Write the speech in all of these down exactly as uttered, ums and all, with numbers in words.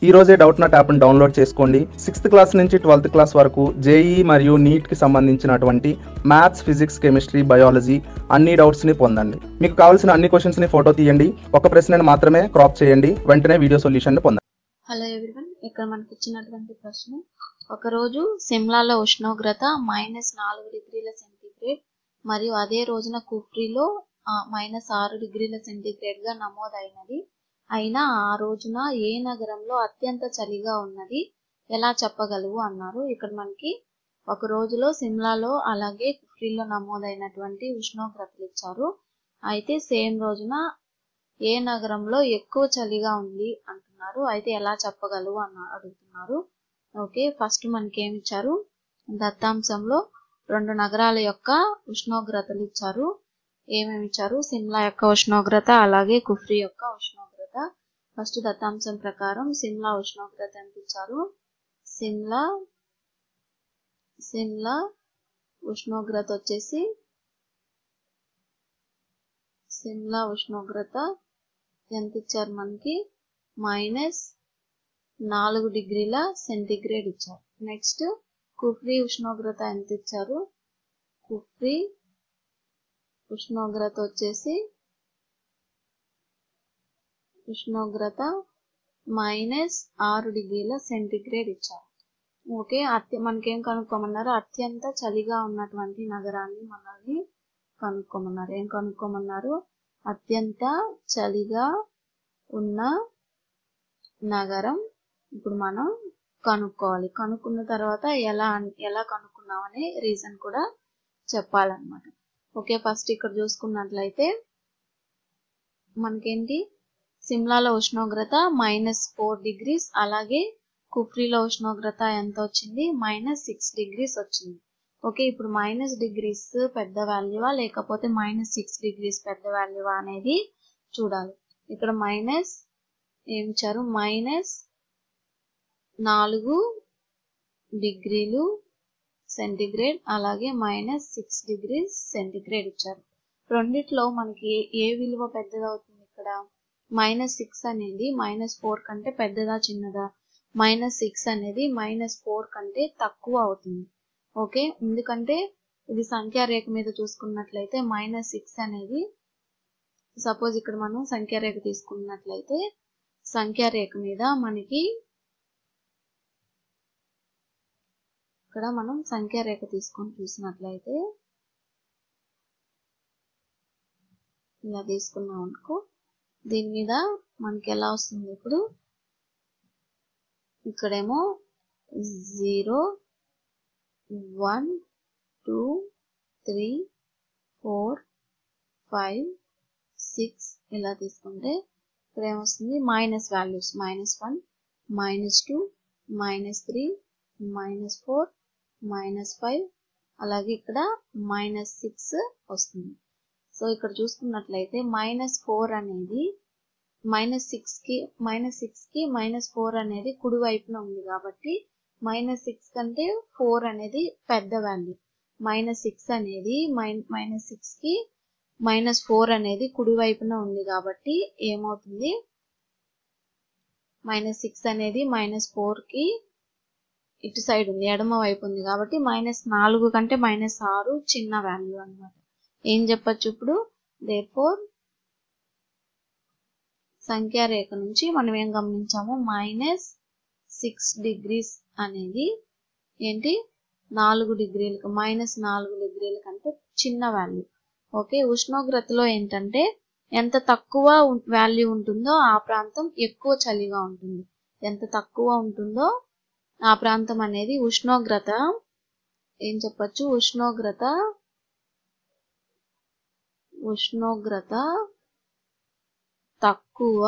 ఈ రోజే Doubtnut యాప్ని డౌన్లోడ్ చేసుకోండి. సిక్స్త్ క్లాస్ నుంచి ట్వెల్త్ క్లాస్ వరకు జేఈ మరియు నీట్కి సంబంధించినటువంటి మ్యాథ్స్, ఫిజిక్స్, కెమిస్ట్రీ, బయాలజీ అన్ని డౌట్స్ని పొందండి. మీకు కావాల్సిన అన్ని క్వశ్చన్స్ని ఫోటో తీయండి, ఒక ప్రశ్నను మాత్రమే క్రాప్ చేయండి, వెంటనే వీడియో సొల్యూషన్ని పొందండి. హలో ఎవ్రీవన్, ఇక్కడ మనకి ఇచ్చినటువంటి ప్రశ్న, ఒకరోజు సిమ్లాలో ఉష్ణోగ్రత మైనస్ నాలుగు డిగ్రీల సెంటీగ్రేడ్ మరియు అదే రోజున కుఫ్రీలో మైనస్ ఆరు డిగ్రీల సెంటీగ్రేడ్గా నమోదైనది. అయినా ఆ రోజున ఏ నగరంలో అత్యంత చలిగా ఉన్నది ఎలా చెప్పగలవు అన్నారు. ఇక్కడ మనకి ఒక రోజులో సిమ్లాలో అలాగే కుఫ్రీలో నమోదైనటువంటి ఉష్ణోగ్రతలు ఇచ్చారు. అయితే సేమ్ రోజున ఏ నగరంలో ఎక్కువ చలిగా ఉంది అంటున్నారు. అయితే ఎలా చెప్పగలవు అని అడుగుతున్నారు. ఓకే, ఫస్ట్ మనకి ఏమి ఇచ్చారు, దత్తాంశంలో రెండు నగరాల యొక్క ఉష్ణోగ్రతలు ఇచ్చారు. ఏమేమి ఇచ్చారు, సిమ్లా యొక్క ఉష్ణోగ్రత అలాగే కుఫ్రీ యొక్క ఉష్ణోగ్రత. ఫస్ట్ దత్తాంశం ప్రకారం సిమ్లా ఉష్ణోగ్రత ఎంత ఇచ్చారు, సిమ్లా సిమ్లా ఉష్ణోగ్రత వచ్చేసి సిమ్లా ఉష్ణోగ్రత ఎంత ఇచ్చారు మనకి, మైనస్ నాలుగు డిగ్రీల సెంటీగ్రేడ్ ఇచ్చారు. నెక్స్ట్ కుఫ్రీ ఉష్ణోగ్రత ఎంత ఇచ్చారు, కుఫ్రీ ఉష్ణోగ్రత వచ్చేసి ఉష్ణోగ్రత మైనస్ ఆరు డిగ్రీల సెంటీగ్రేడ్ ఇచ్చారు. ఓకే, అత్య మనకేం కనుక్కోమన్నారు, అత్యంత చలిగా ఉన్నటువంటి నగరాన్ని మనల్ని కనుక్కోమన్నారు. ఏం కనుక్కోమన్నారు, అత్యంత చలిగా ఉన్న నగరం ఇప్పుడు మనం కనుక్కోవాలి. కనుక్కున్న తర్వాత ఎలా ఎలా కనుక్కున్నామనే రీజన్ కూడా చెప్పాలన్నమాట. ఓకే, ఫస్ట్ ఇక్కడ చూసుకున్నట్లయితే మనకేంటి, సిమ్లాలో ఉష్ణోగ్రత మైనస్ ఫోర్ డిగ్రీస్ అలాగే కుఫ్రీలో ఉష్ణోగ్రత ఎంత వచ్చింది, మైనస్ సిక్స్ డిగ్రీస్ వచ్చింది. ఓకే, ఇప్పుడు మైనస్ డిగ్రీస్ పెద్ద వాల్యూవా లేకపోతే మైనస్ సిక్స్ డిగ్రీస్ పెద్ద వాల్యూవా అనేది చూడాలి. ఇక్కడ మైనస్ ఏమి ఇచ్చారు, మైనస్ నాలుగు డిగ్రీలు సెంటీగ్రేడ్ అలాగే మైనస్ సిక్స్ డిగ్రీస్ సెంటీగ్రేడ్ ఇచ్చారు. రెండిట్లో మనకి ఏ విలువ పెద్దది అవుతుంది, ఇక్కడ మైనస్ సిక్స్ అనేది మైనస్ ఫోర్ కంటే పెద్దదా చిన్నదా, మైనస్ సిక్స్ అనేది మైనస్ ఫోర్ కంటే తక్కువ అవుతుంది. ఓకే, ఎందుకంటే ఇది సంఖ్యారేఖ మీద చూసుకున్నట్లయితే మైనస్ సిక్స్ అనేది, సపోజ్ ఇక్కడ మనం సంఖ్యారేఖ తీసుకున్నట్లయితే సంఖ్యారేఖ మీద మనకి ఇక్కడ మనం సంఖ్యారేఖ తీసుకొని చూసినట్లయితే ఇలా తీసుకున్నాం అనుకో, దీని మీద మనకి ఎలా వస్తుంది, ఇప్పుడు ఇక్కడేమో zero one two three four five six ఇలా తీసుకుంటే ఇక్కడ ఏమొస్తుంది, minus values minus one minus two minus three minus four minus five అలాగే ఇక్కడ మైనస్ సిక్స్ వస్తుంది. సో ఇక్కడ చూసుకున్నట్లయితే మైనస్ ఫోర్ అనేది మైనస్ సిక్స్ కి మైనస్ సిక్స్ కి మైనస్ ఫోర్ అనేది కుడి వైపున ఉంది కాబట్టి మైనస్ సిక్స్ కంటే ఫోర్ అనేది పెద్ద వాల్యూ. మైనస్ సిక్స్ అనేది మైనస్ సిక్స్ కి మైనస్ ఫోర్ అనేది కుడి వైపున ఉంది కాబట్టి ఏమవుతుంది, మైనస్ సిక్స్ అనేది మైనస్ ఫోర్ కి ఇటు సైడ్ ఉంది, ఎడమ వైపు ఉంది కాబట్టి మైనస్ నాలుగు కంటే మైనస్ ఆరు చిన్న వాల్యూ అన్నమాట. ఏం చెప్పచ్చు ఇప్పుడు, దేర్ఫోర్ సంఖ్యారేఖ నుంచి మనం ఏం గమనించాము, మైనస్ సిక్స్ డిగ్రీస్ అనేది ఏంటి, నాలుగు డిగ్రీలకు మైనస్ నాలుగు డిగ్రీల కంటే చిన్న వాల్యూ. ఓకే, ఉష్ణోగ్రతలో ఏంటంటే ఎంత తక్కువ వాల్యూ ఉంటుందో ఆ ప్రాంతం ఎక్కువ చలిగా ఉంటుంది. ఎంత తక్కువ ఉంటుందో ఆ ప్రాంతం అనేది ఉష్ణోగ్రత ఏం చెప్పచ్చు, ఉష్ణోగ్రత ఉష్ణోగ్రత తక్కువ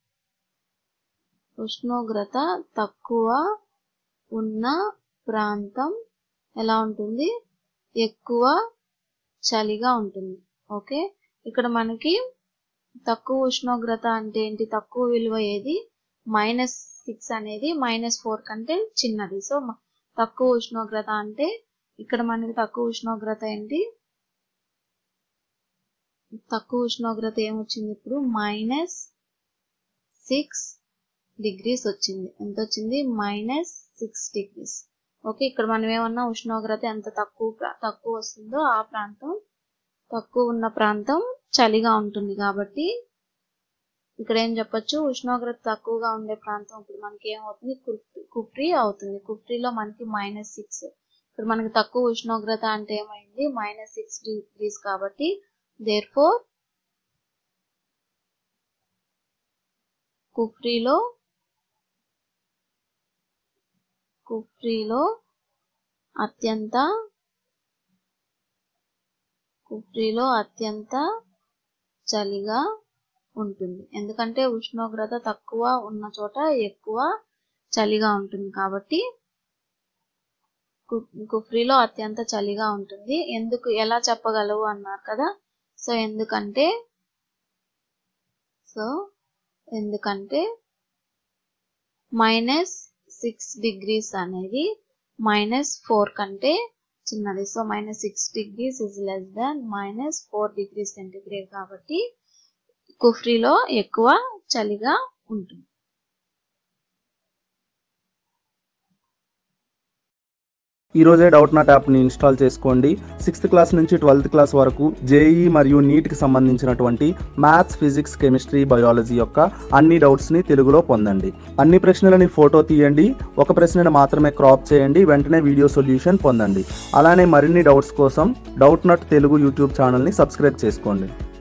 ఉష్ణోగ్రత తక్కువ ఉన్న ప్రాంతం ఎలా ఉంటుంది, ఎక్కువ చలిగా ఉంటుంది. ఓకే, ఇక్కడ మనకి తక్కువ ఉష్ణోగ్రత అంటే ఏంటి, తక్కువ విలువ ఏది, మైనస్ సిక్స్ అనేది మైనస్ ఫోర్ కంటే చిన్నది. సో తక్కువ ఉష్ణోగ్రత అంటే ఇక్కడ మనకి తక్కువ ఉష్ణోగ్రత ఏంటి, తక్కువ ఉష్ణోగ్రత ఏమొచ్చింది ఇప్పుడు మైనస్ సిక్స్ డిగ్రీస్ వచ్చింది. ఎంత వచ్చింది? Minus six degrees. ఓకే, ఇక్కడ మనం ఏమన్నా ఉష్ణోగ్రత ఎంత తక్కువ తక్కువ వస్తుందో ఆ ప్రాంతం తక్కువ ఉన్న ప్రాంతం చలిగా ఉంటుంది. కాబట్టి ఇక్కడ ఏం చెప్పొచ్చు, ఉష్ణోగ్రత తక్కువగా ఉండే ప్రాంతం ఇప్పుడు మనకి ఏమవుతుంది? కుఫ్రీ అవుతుంది. కుఫ్రీలో మనకి మైనస్ సిక్స్. ఇప్పుడు మనకి తక్కువ ఉష్ణోగ్రత అంటే ఏమైంది? Minus six degrees. కాబట్టి దేర్ ఫోర్ కుఫ్రీలో కుఫ్రీలో అత్యంత కుఫ్రీలో అత్యంత చలిగా ఉంటుంది. ఎందుకంటే ఉష్ణోగ్రత తక్కువ ఉన్న చోట ఎక్కువ చలిగా ఉంటుంది. కాబట్టి కుఫ్రీలో అత్యంత చలిగా ఉంటుంది. ఎందుకు, ఎలా చెప్పగలవు అన్నారు కదా. సో ఎందుకంటే సో ఎందుకంటే మైనస్ సిక్స్ డిగ్రీస్ అనేది మైనస్ ఫోర్ కంటే చిన్నది. So minus six degrees is less than minus four degree centigrade. కాబట్టి కుఫ్రీలో ఎక్కువ చలిగా ఉంటుంది. ఈ రోజే డౌట్ నాట్ యాప్ని ఇన్స్టాల్ చేసుకోండి. సిక్స్త్ క్లాస్ నుంచి ట్వెల్త్ క్లాస్ వరకు జేఈ మరియు నీట్కి సంబంధించినటువంటి మ్యాథ్స్, ఫిజిక్స్, కెమిస్ట్రీ, బయాలజీ యొక్క అన్ని డౌట్స్ని తెలుగులో పొందండి. అన్ని ప్రశ్నలని ఫోటో తీయండి, ఒక ప్రశ్నను మాత్రమే క్రాప్ చేయండి, వెంటనే వీడియో సొల్యూషన్ పొందండి. అలానే మరిన్ని డౌట్స్ కోసం డౌట్ నాట్ తెలుగు యూట్యూబ్ ఛానల్ని సబ్స్క్రైబ్ చేసుకోండి.